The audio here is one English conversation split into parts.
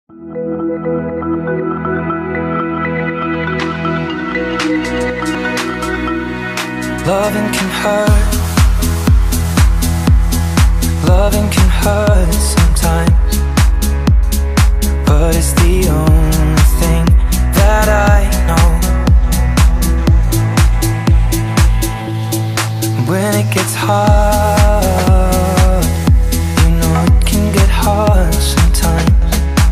Loving can hurt. Loving can hurt sometimes, but it's the only thing that I know. When it gets hard, you know it can get hard sometimes.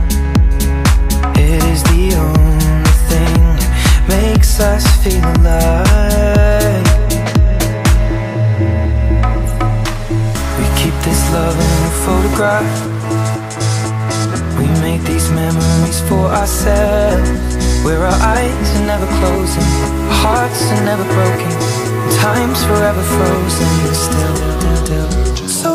It is the only thing that makes us feel alive. We keep this love in a photograph. We make these memories for ourselves, where our eyes are never closing, our hearts are never broken, time's forever frozen still. So